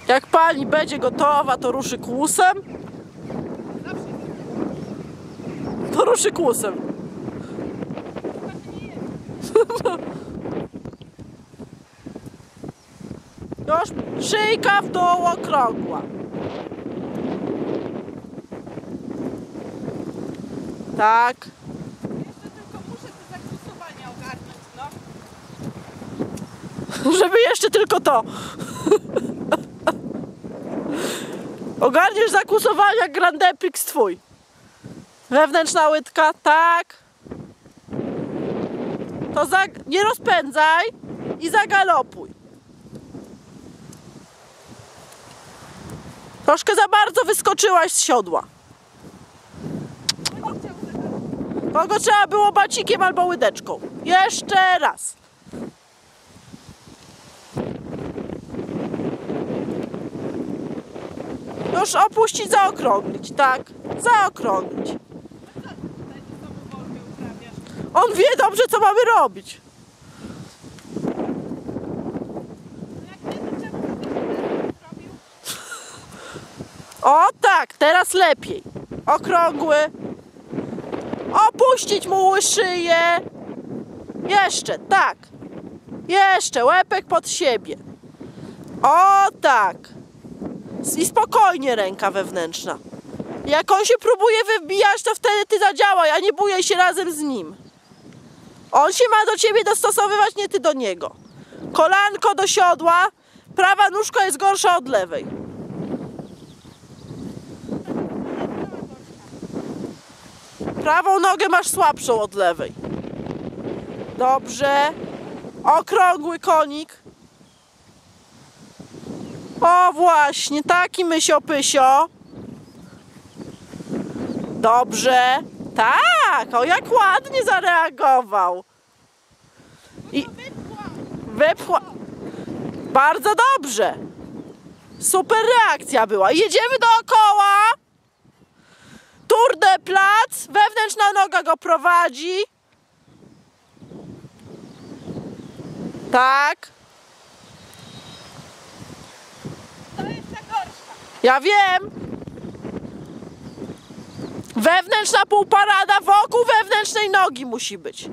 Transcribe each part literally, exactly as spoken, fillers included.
Jak pani będzie gotowa, to ruszy kłusem. To ruszy kłusem. Już szyjka w dół okrągła. Tak. Jeszcze tylko muszę te zagłosowania ogarnąć, no. Żeby jeszcze tylko to. Ogarniesz zakłusowania Grand Prix twój. Wewnętrzna łydka, tak. To za... nie rozpędzaj i zagalopuj. Troszkę za bardzo wyskoczyłaś z siodła. Kogo trzeba było bacikiem albo łydeczką. Jeszcze raz. Już opuścić, zaokrąglić, tak? Zaokrąglić. On wie dobrze, co mamy robić. O tak, teraz lepiej. Okrągły. Opuścić mu szyję. Jeszcze, tak. Jeszcze, łepek pod siebie. O tak. I spokojnie ręka wewnętrzna. Jak on się próbuje wybijać, to wtedy ty zadziałaj, a nie bujaj się razem z nim. On się ma do ciebie dostosowywać, nie ty do niego. Kolanko do siodła. Prawa nóżka jest gorsza od lewej. Prawą nogę masz słabszą od lewej. Dobrze. Okrągły konik. O właśnie, taki mysio-pysio. Dobrze. Tak, o jak ładnie zareagował. I wypchła. Bardzo dobrze. Super reakcja była. Jedziemy dookoła. Tour de plac. Wewnętrzna noga go prowadzi. Tak. To jest ta gorsza. Ja wiem. Wewnętrzna półparada wokół wewnętrznej nogi musi być.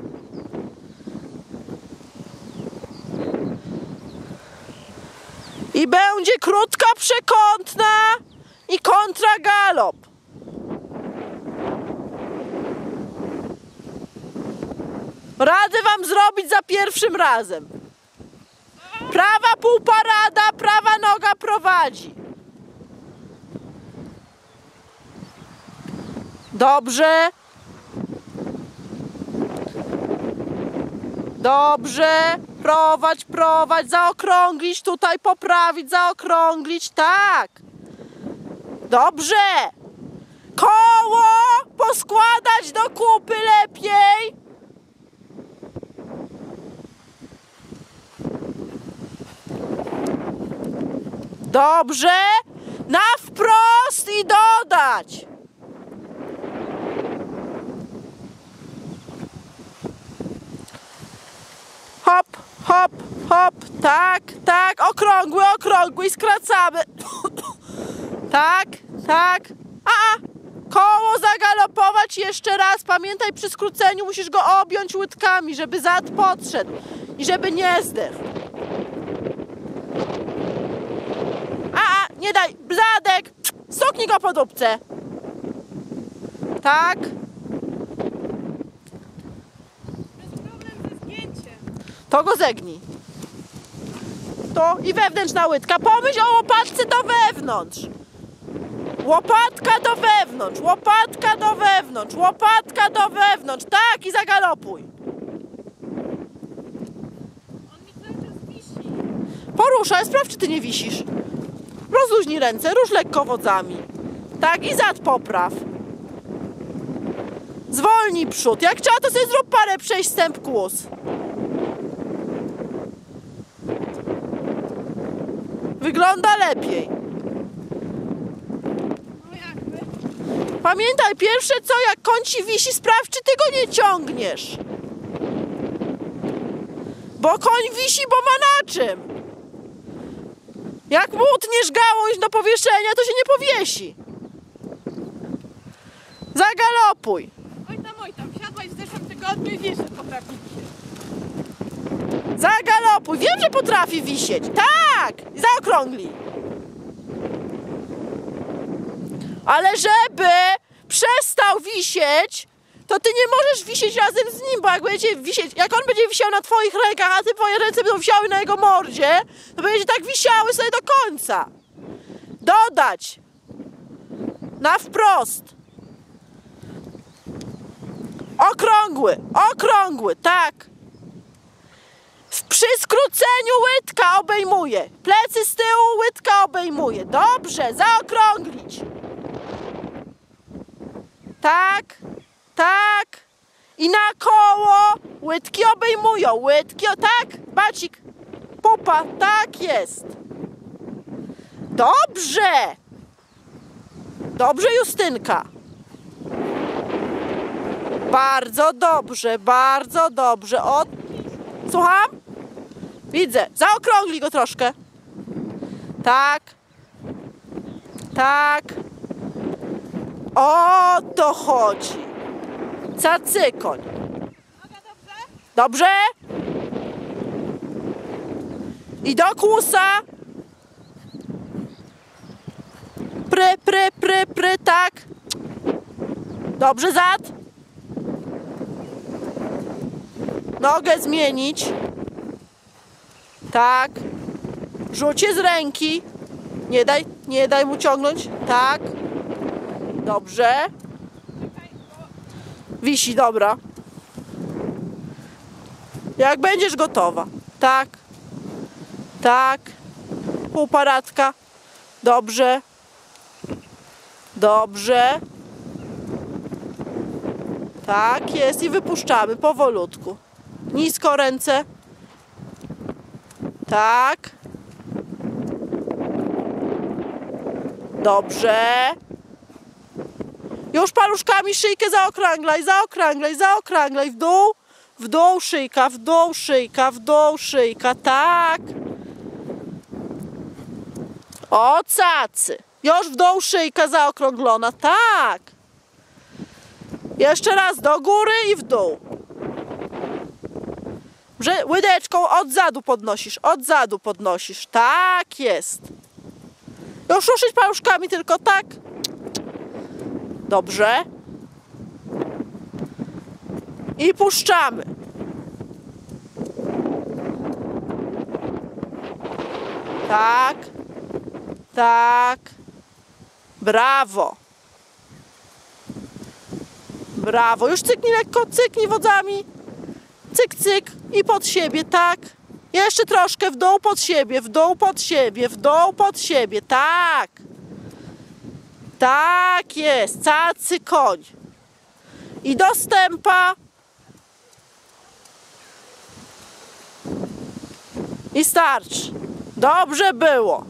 I będzie krótka przekątna i kontragalop. Radzę wam zrobić za pierwszym razem. Prawa półparada, prawa noga prowadzi. Dobrze. Dobrze. Prowadź, prowadź, zaokrąglić, tutaj poprawić, zaokrąglić, tak. Dobrze. Koło poskładać do kupy lepiej. Dobrze. Na wprost i dodać. Hop, hop, hop, tak, tak, okrągły, okrągły i skracamy. Tak, tak, a, a, koło zagalopować jeszcze raz. Pamiętaj, przy skróceniu musisz go objąć łydkami, żeby zad podszedł i żeby nie zdechł. A, a, nie daj, zadek, stuknij go po dupce. Tak. To go zegnij. To i wewnętrzna łydka. Pomyśl o łopatce do wewnątrz. Łopatka do wewnątrz. Łopatka do wewnątrz. Łopatka do wewnątrz. Tak, i zagalopuj. On mi cały czas wisi. Poruszaj, sprawdź, czy ty nie wisisz. Rozluźnij ręce, rusz lekko wodami. Tak, i zad popraw. Zwolnij przód. Jak trzeba, to sobie zrób parę przejść stęp kłus. Wygląda lepiej. No jakby. Pamiętaj, pierwsze co, jak koń ci wisi, sprawdź, czy ty go nie ciągniesz. Bo koń wisi, bo ma na czym. Jak mu utniesz gałąź do powieszenia, to się nie powiesi. Zagalopuj. Oj tam, oj tam, siadłaś w zeszłym tygodniu i wiesz, że potrafi się. Zagalopuj. Wiem, że potrafi wisieć. Tak! Zaokrąglij. Ale żeby przestał wisieć, to ty nie możesz wisieć razem z nim, bo jak będzie wisieć, jak on będzie wisiał na twoich rękach, a ty twoje ręce będą wisiały na jego mordzie, to będzie tak wisiały sobie do końca. Dodać. Na wprost. Okrągły, okrągły, tak. W przy skróceniu łydka obejmuje. Plecy z tyłu, łydka obejmuje. Dobrze, zaokrąglić. Tak, tak. I na koło łydki obejmują. Łydki, o tak, bacik, pupa, tak jest. Dobrze. Dobrze, Justynka. Bardzo dobrze, bardzo dobrze. O, słucham? Widzę. Zaokrąglij go troszkę. Tak. Tak. O to chodzi. Cacykoń. Noga dobrze? Dobrze? I do kłusa. Pry, pry, pry, pry, tak. Dobrze, zad. Nogę zmienić. Tak. Rzucie z ręki. Nie daj, nie daj mu ciągnąć. Tak. Dobrze. Wisi, dobra. Jak będziesz gotowa. Tak. Tak. Półparatka. Dobrze. Dobrze. Tak jest i wypuszczamy powolutku. Nisko ręce. Tak. Dobrze. Już paluszkami szyjkę zaokrąglaj, zaokrąglaj, zaokrąglaj. W dół, w dół szyjka, w dół szyjka, w dół szyjka. Tak. O, cacy. Już w dół szyjka zaokrąglona. Tak. Jeszcze raz do góry i w dół. Że łydeczką od zadu podnosisz, od zadu podnosisz. Tak jest. Już ruszyć paluszkami tylko, tak. Dobrze. I puszczamy. Tak. Tak. Brawo. Brawo. Już cyknij lekko, cyknij wodzami. Cyk, cyk i pod siebie, tak. Jeszcze troszkę w dół pod siebie, w dół pod siebie, w dół pod siebie, tak. Tak jest, cacy koń. I do stępa. I starczy. Dobrze było.